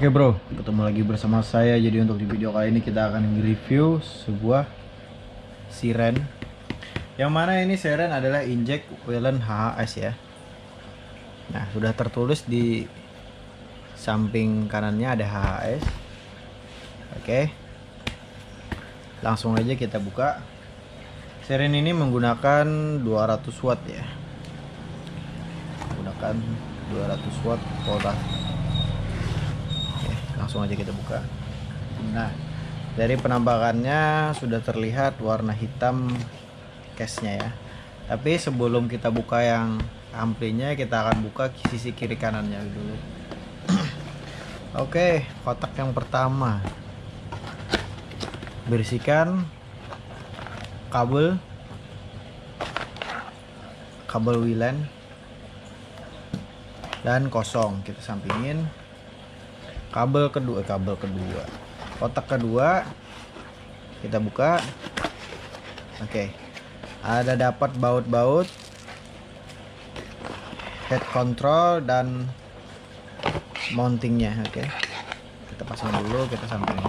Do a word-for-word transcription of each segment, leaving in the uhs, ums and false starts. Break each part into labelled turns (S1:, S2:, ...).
S1: Oke bro, ketemu lagi bersama saya. Jadi untuk di video kali ini kita akan review sebuah siren. Yang mana ini siren adalah Inject Welen H H S ya. Nah, sudah tertulis di samping kanannya ada H H S. Oke. Langsung aja kita buka. Siren ini menggunakan dua ratus watt ya. Menggunakan dua ratus watt voltage. Langsung aja kita buka. Nah, dari penampakannya sudah terlihat warna hitam case-nya ya. Tapi sebelum kita buka yang amplinya, kita akan buka sisi kiri kanannya dulu. Oke, kotak yang pertama berisikan kabel kabel Welen dan kosong. Kita sampingin. Kabel kedua, kabel kedua, kotak kedua kita buka. Oke, ada dapat baut-baut head control dan mountingnya. Oke, kita pasang dulu, kita sampingin.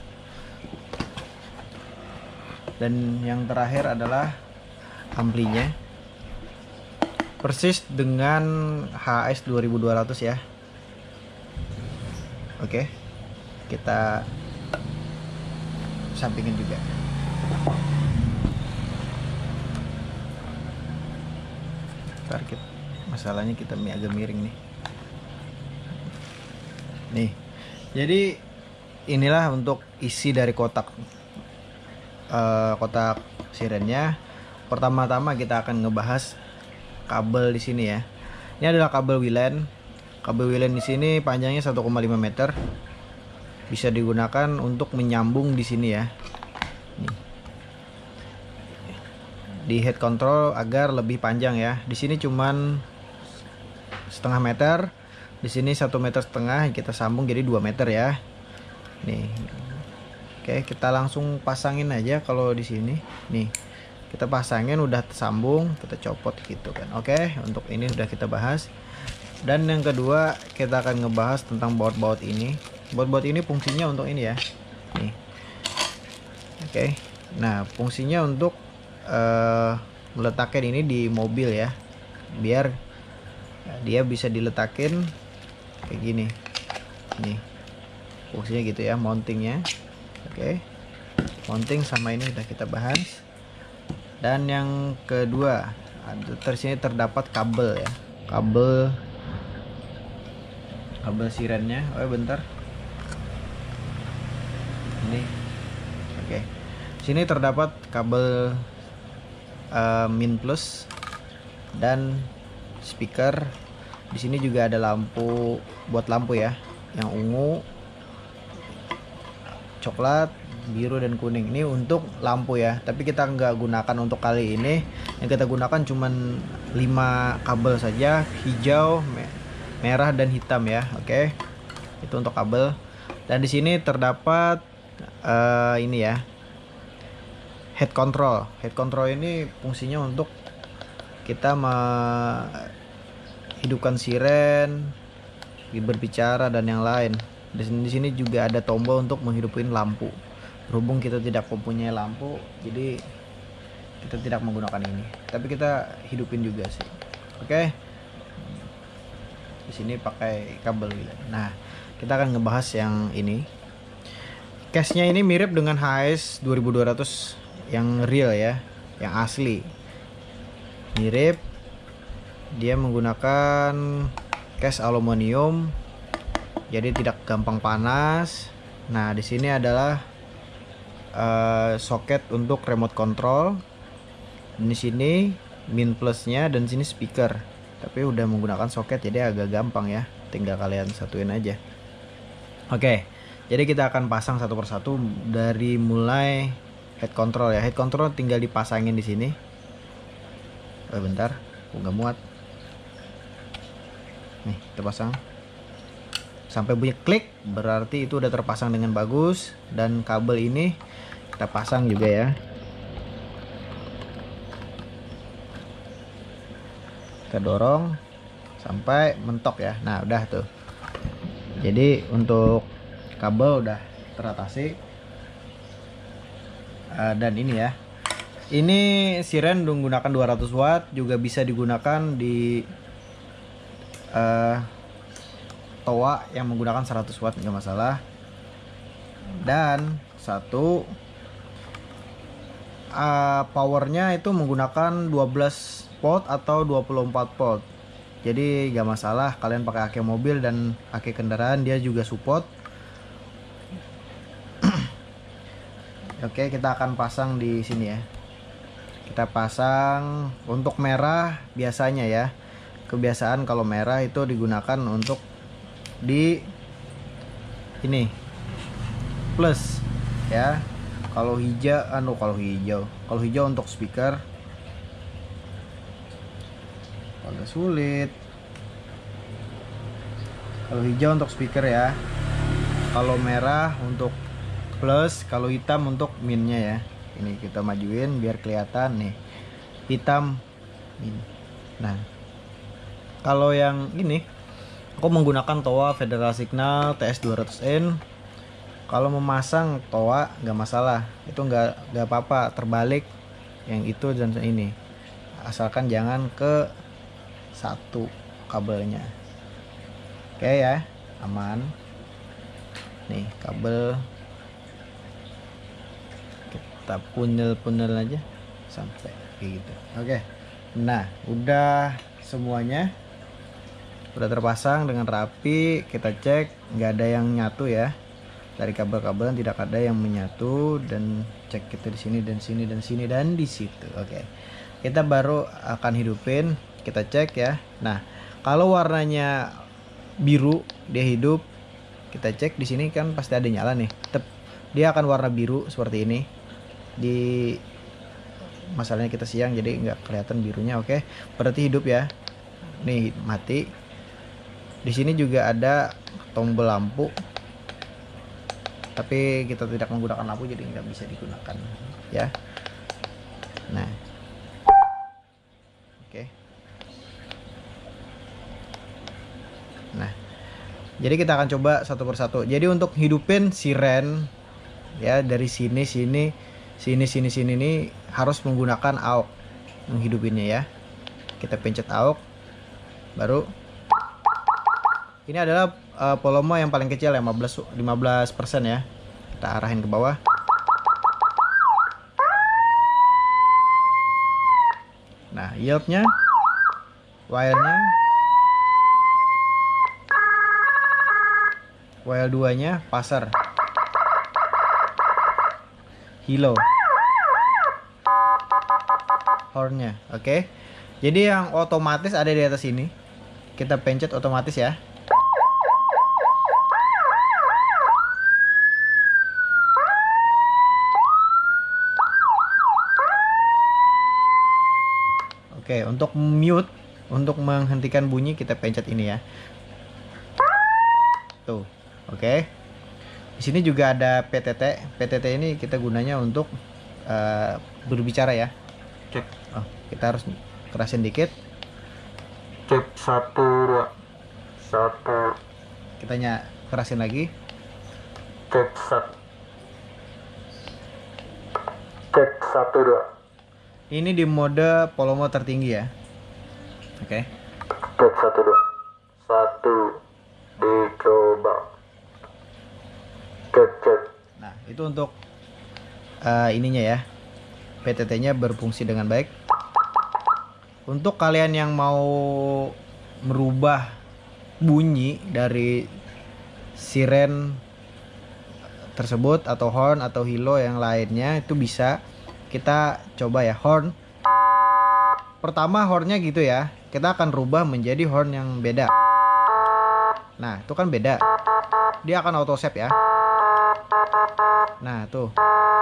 S1: Dan yang terakhir adalah amplinya, persis dengan H S dua ribu dua ratus ya. Oke, kita sampingin juga. Target masalahnya kita agak miring nih. Nih, jadi inilah untuk isi dari kotak uh, kotak sirennya. Pertama-tama kita akan ngebahas kabel di sini ya. Ini adalah kabel Welen. Kabel Welen di sini panjangnya satu koma lima meter. Bisa digunakan untuk menyambung di sini ya. Nih. Di head control agar lebih panjang ya. Di sini cuman setengah meter. Di sini satu meter setengah. Kita sambung jadi dua meter ya. Nih. Oke, kita langsung pasangin aja kalau di sini. Nih. Kita pasangin udah tersambung, kita copot gitu kan. Oke, untuk ini sudah kita bahas. Dan yang kedua kita akan ngebahas tentang baut-baut ini. Baut-baut ini fungsinya untuk ini ya. Nih. Oke. Nah, fungsinya untuk uh, meletakkan ini di mobil ya. Biar dia bisa diletakin kayak gini. Nih. Fungsinya gitu ya, mountingnya. Oke. Mounting sama ini sudah kita bahas. Dan yang kedua, tersini terdapat kabel ya. Kabel kabel sirennya. Oh bentar, ini oke. Sini terdapat kabel uh, min plus dan speaker. Di sini juga ada lampu, buat lampu ya, yang ungu, coklat, biru dan kuning. Ini untuk lampu ya, tapi kita nggak gunakan untuk kali ini. Yang kita gunakan cuman lima kabel saja, hijau, merah dan hitam ya. Oke, itu untuk kabel. Dan di sini terdapat uh, ini ya, head control. Head control ini fungsinya untuk kita menghidupkan siren, berbicara dan yang lain. Di sini, di sini juga ada tombol untuk menghidupin lampu. Berhubung kita tidak mempunyai lampu, jadi kita tidak menggunakan ini. Tapi kita hidupin juga sih. Oke. Di sini pakai kabel Welen. Nah, kita akan ngebahas yang ini. Case-nya ini mirip dengan H S dua ribu dua ratus yang real ya, yang asli. Mirip. Dia menggunakan case aluminium, jadi tidak gampang panas. Nah, di sini adalah uh, soket untuk remote control. Di sini min plusnya dan sini speaker. Tapi udah menggunakan soket jadi agak gampang ya. Tinggal kalian satuin aja. Oke, jadi kita akan pasang satu persatu dari mulai head control ya. Head control tinggal dipasangin di sini. Oh bentar, aku nggak muat. Nih, kita pasang. Sampai bunyi klik, berarti itu udah terpasang dengan bagus. Dan kabel ini kita pasang juga ya. Kita dorong sampai mentok ya. Nah udah tuh. Jadi untuk kabel udah teratasi. Uh, dan ini ya, ini siren menggunakan dua ratus watt, juga bisa digunakan di uh, toa yang menggunakan seratus watt, nggak masalah. Dan satu uh, powernya itu menggunakan dua belas volt atau dua puluh empat volt. Jadi nggak masalah kalian pakai aki mobil dan aki kendaraan, dia juga support. Oke, kita akan pasang di sini ya. Kita pasang untuk merah biasanya ya. Kebiasaan kalau merah itu digunakan untuk di ini plus ya. Kalau hijau, anu kalau hijau, kalau hijau untuk speaker. Agak sulit. Kalau hijau untuk speaker ya. Kalau merah untuk plus, kalau hitam untuk minnya ya. Ini kita majuin biar kelihatan nih. Hitam min. Nah, kalau yang ini aku menggunakan toa Federal Signal T S dua ratus N. Kalau memasang toa nggak masalah, itu nggak nggak apa-apa terbalik yang itu dan ini, asalkan jangan ke satu kabelnya. Oke ya, aman. Nih kabel kita punel-punel aja sampai kayak gitu. Oke, nah udah semuanya udah terpasang dengan rapi. Kita cek nggak ada yang nyatu ya, dari kabel-kabelan tidak ada yang menyatu. Dan cek kita di sini dan sini dan sini dan di situ. Oke, kita baru akan hidupin. Kita cek ya. Nah, kalau warnanya biru dia hidup. Kita cek di sini kan pasti ada nyala nih. Tep, dia akan warna biru seperti ini. Di masalahnya kita siang jadi nggak kelihatan birunya. Oke, berarti hidup ya. Nih mati. Di sini juga ada tombol lampu, tapi kita tidak menggunakan lampu jadi nggak bisa digunakan ya. Nah, oke. Nah, jadi kita akan coba satu persatu. Jadi untuk hidupin siren ya, dari sini sini sini sini sini ini harus menggunakan A U X menghidupinnya ya. Kita pencet A U X, baru ini adalah uh, volume yang paling kecil ya, lima belas persen ya. Kita arahin ke bawah. Nah, yieldnya, wire-nya, wire dua nya pasar, hilo, horn-nya. Oke, jadi yang otomatis ada di atas ini. Kita pencet otomatis ya. Oke, untuk mute, untuk menghentikan bunyi kita pencet ini ya. Tuh, oke. Di sini juga ada P T T. P T T ini kita gunanya untuk uh, berbicara ya. Cek. Oh, kita harus kerasin dikit.
S2: Cek satu dua satu.
S1: Kita nya kerasin lagi.
S2: Cek satu. Cek satu dua.
S1: Ini di mode volume tertinggi ya. Oke.
S2: Cek satu dua satu. Dicoba. Cek cek.
S1: Nah, itu untuk uh, ininya ya. P T T-nya berfungsi dengan baik. Untuk kalian yang mau merubah bunyi dari siren tersebut atau horn atau hilo yang lainnya, itu bisa. Kita coba ya, horn. Pertama hornnya gitu ya. Kita akan rubah menjadi horn yang beda. Nah, itu kan beda. Dia akan auto save ya. Nah, tuh.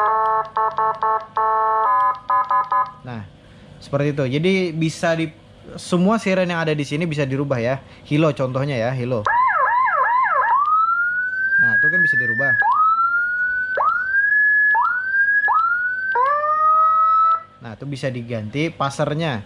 S1: Nah, seperti itu. Jadi bisa di semua siren yang ada di sini bisa dirubah ya. Hilo contohnya ya, hilo. Nah, itu kan bisa dirubah. Nah, itu bisa diganti passernya.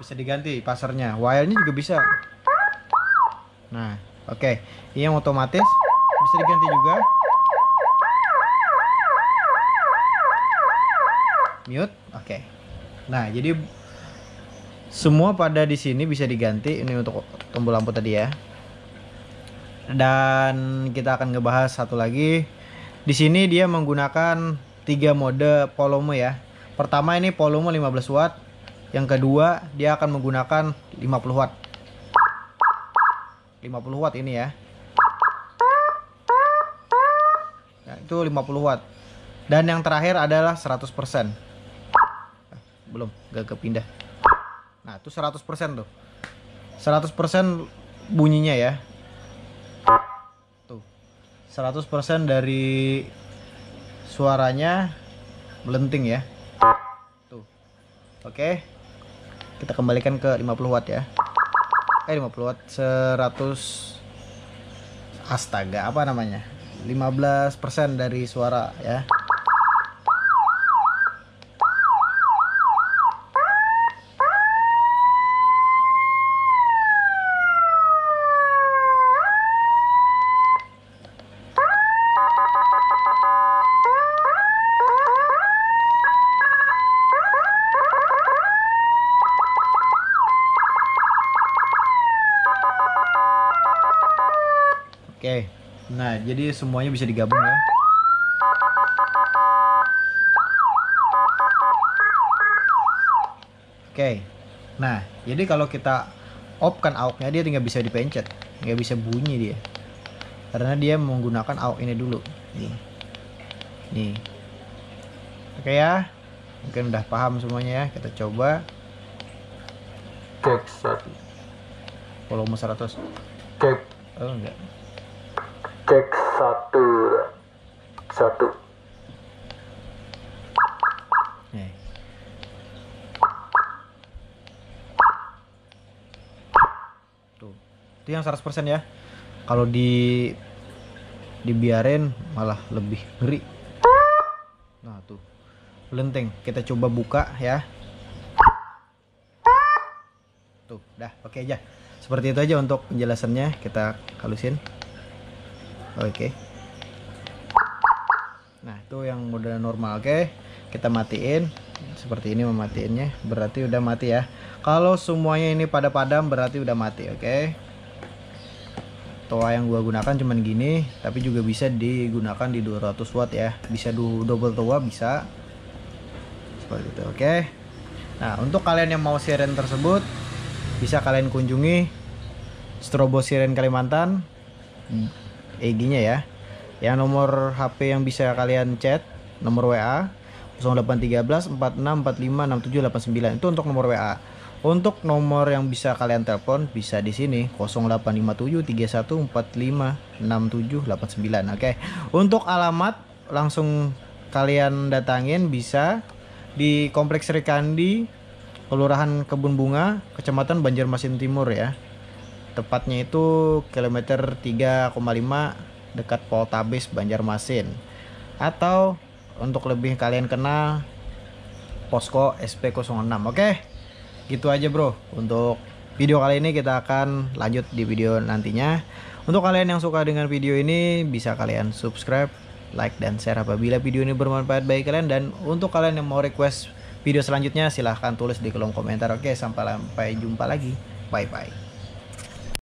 S1: bisa diganti pasarnya, wire-nya juga bisa. Nah, oke, okay. Ini yang otomatis bisa diganti juga. Mute, oke. Okay. Nah, jadi semua pada di sini bisa diganti. Ini untuk tombol lampu tadi ya. Dan kita akan ngebahas satu lagi. Di sini dia menggunakan tiga mode volume ya. Pertama ini volume lima belas watt. Yang kedua dia akan menggunakan lima puluh watt. lima puluh watt ini ya. Nah, itu lima puluh watt. Dan yang terakhir adalah seratus persen. Belum, gak kepindah. Nah, itu seratus persen tuh. seratus persen bunyinya ya. Tuh. seratus persen dari suaranya melenting ya. Tuh. Oke. Kita kembalikan ke lima puluh watt ya. Eh lima puluh watt seratus, astaga, apa namanya? lima belas persen dari suara ya. Oke, nah jadi semuanya bisa digabung ya. Oke, nah jadi kalau kita off kan AUX-nya dia tinggal bisa dipencet, nggak bisa bunyi dia, karena dia menggunakan AUX ini dulu. Nih, nih. Oke ya, mungkin udah paham semuanya ya. Kita coba.
S2: Cek satu.
S1: Volume seratus.
S2: Cek.
S1: Oh enggak.
S2: Cek satu. Satu.
S1: Nih. Tuh. Itu yang seratus persen ya. Kalau di dibiarin malah lebih ngeri. Nah, tuh. Lenteng. Kita coba buka ya. Tuh, dah, oke aja. Seperti itu aja untuk penjelasannya. Kita halusin. Oke. Nah, itu yang mode normal. Oke. Kita matiin. Seperti ini mematiinnya. Berarti udah mati ya. Kalau semuanya ini pada padam berarti udah mati. Oke. Toa yang gua gunakan cuman gini, tapi juga bisa digunakan di dua ratus watt ya. Bisa double toa bisa. Seperti itu. Oke. Nah, untuk kalian yang mau siren tersebut bisa kalian kunjungi Strobo Siren Kalimantan I G-nya ya. Yang nomor H P yang bisa kalian chat, nomor W A nol delapan tiga belas empat enam empat lima enam tujuh delapan sembilan. Itu untuk nomor W A. Untuk nomor yang bisa kalian telepon bisa di sini nol delapan lima tujuh tiga satu empat lima enam tujuh delapan sembilan. Oke. Untuk alamat langsung kalian datangin bisa di Kompleks Serikandi, Kelurahan Kebun Bunga, Kecamatan Banjarmasin Timur ya. Tepatnya itu kilometer tiga koma lima dekat Poltabes Banjarmasin. Atau untuk lebih kalian kenal Posko S P nol enam. Oke. Gitu aja bro. Untuk video kali ini kita akan lanjut di video nantinya. Untuk kalian yang suka dengan video ini bisa kalian subscribe, like dan share apabila video ini bermanfaat bagi kalian. Dan untuk kalian yang mau request video selanjutnya silahkan tulis di kolom komentar. Oke, sampai sampai jumpa lagi. Bye bye.